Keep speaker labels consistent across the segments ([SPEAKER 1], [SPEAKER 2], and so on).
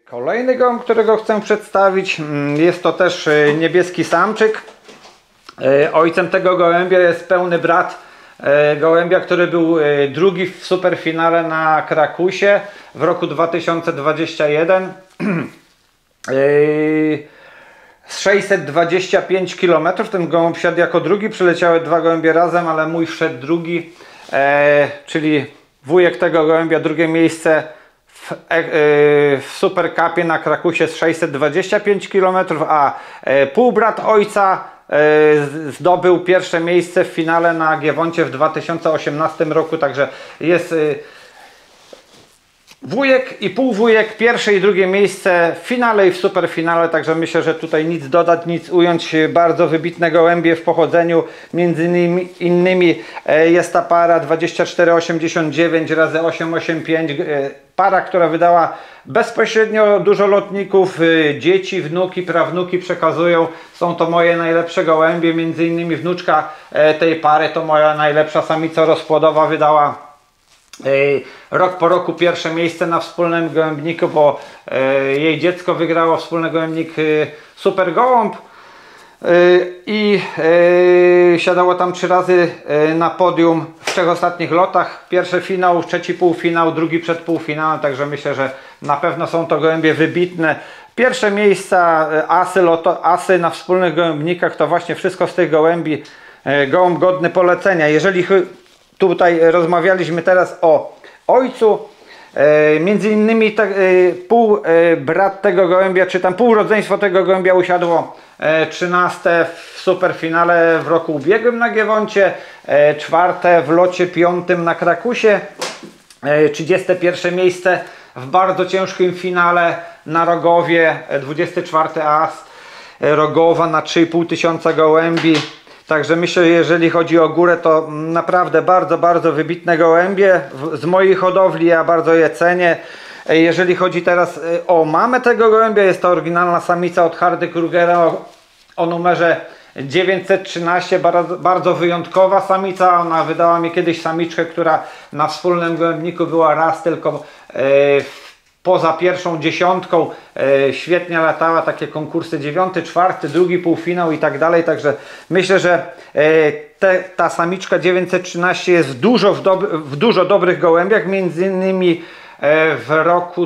[SPEAKER 1] Kolejny gołąb, którego chcę przedstawić, jest to też niebieski samczyk. Ojcem tego gołębia jest pełny brat gołębia, który był drugi w superfinale na Krakusie w roku 2021. Z 625 km ten gołąb siadł jako drugi, przyleciały dwa gołębie razem, ale mój wszedł drugi, czyli wujek tego gołębia, drugie miejsce w Super Cupie na Krakusie z 625 km, a półbrat ojca zdobył pierwsze miejsce w finale na Giewoncie w 2018 roku, także jest wujek i półwujek, pierwsze i drugie miejsce w finale i w superfinale, także myślę, że tutaj nic dodać, nic ująć. Bardzo wybitne gołębie w pochodzeniu, między innymi jest ta para 2489 razy 885, para, która wydała bezpośrednio dużo lotników, dzieci, wnuki, prawnuki przekazują. Są to moje najlepsze gołębie, między innymi wnuczka tej pary to moja najlepsza samica rozpłodowa, wydała rok po roku pierwsze miejsce na wspólnym gołębniku, bo jej dziecko wygrało wspólny gołębnik Super Gołąb i siadało tam 3 razy na podium w 3 ostatnich lotach. Pierwszy finał, trzeci półfinał, drugi przed półfinałem, także myślę, że na pewno są to gołębie wybitne. Pierwsze miejsca, asy na wspólnych gołębnikach, to właśnie wszystko z tych gołębi. Gołąb godny polecenia. Jeżeli tutaj rozmawialiśmy teraz o ojcu, między innymi pół brat tego gołębia, czy tam pół rodzeństwo tego gołębia usiadło 13 w superfinale w roku ubiegłym na Giewoncie, 4 w locie 5 na Krakusie, 31 miejsce w bardzo ciężkim finale na Rogowie, 24 as Rogowa na 3500 gołębi. Także myślę, że jeżeli chodzi o górę, to naprawdę bardzo wybitne gołębie z mojej hodowli, ja bardzo je cenię. Jeżeli chodzi teraz o mamę tego gołębia, jest to oryginalna samica od Hardy Krugera o numerze 913, bardzo wyjątkowa samica. Ona wydała mi kiedyś samiczkę, która na wspólnym gołębniku była raz tylko poza pierwszą dziesiątką, świetnie latała, takie konkursy 9, 4, 2 półfinał i tak dalej, także myślę, że ta samiczka 913 jest w dużo dobrych gołębiach, między innymi w roku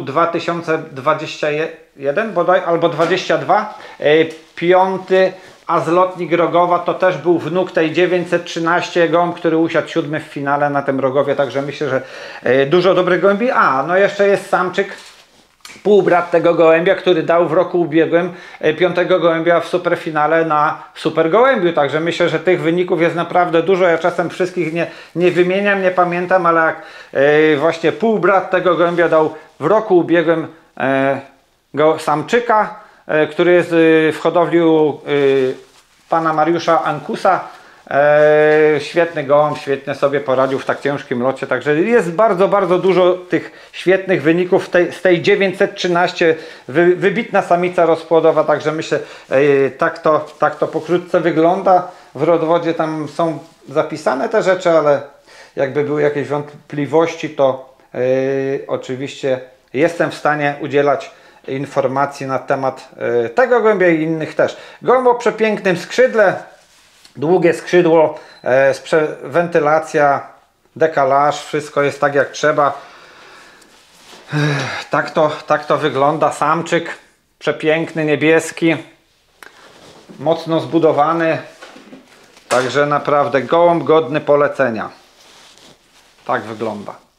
[SPEAKER 1] 2021 bodaj, albo 22, 5 Azlotnik Rogowa to też był wnuk tej 913 gołąb, który usiadł 7 w finale na tym Rogowie, także myślę, że dużo dobrych gołębi. No jeszcze jest samczyk, półbrat tego gołębia, który dał w roku ubiegłym 5 gołębia w superfinale na Super Gołębiu, także myślę, że tych wyników jest naprawdę dużo. Ja czasem wszystkich nie wymieniam, nie pamiętam, ale jak właśnie półbrat tego gołębia dał w roku ubiegłym samczyka, który jest w hodowli pana Mariusza Ankusa. Świetny gołąb, świetnie sobie poradził w tak ciężkim locie, także jest bardzo dużo tych świetnych wyników z tej 913, wybitna samica rozpłodowa, także myślę, tak to pokrótce wygląda. W rodwodzie tam są zapisane te rzeczy, ale jakby były jakieś wątpliwości, to oczywiście jestem w stanie udzielać informacji na temat tego gołębia i innych też. Gołąb o przepięknym skrzydle, długie skrzydło, wentylacja, dekalaż, wszystko jest tak jak trzeba. Tak to wygląda. Samczyk przepiękny, niebieski, mocno zbudowany, także naprawdę gołąb godny polecenia. Tak wygląda.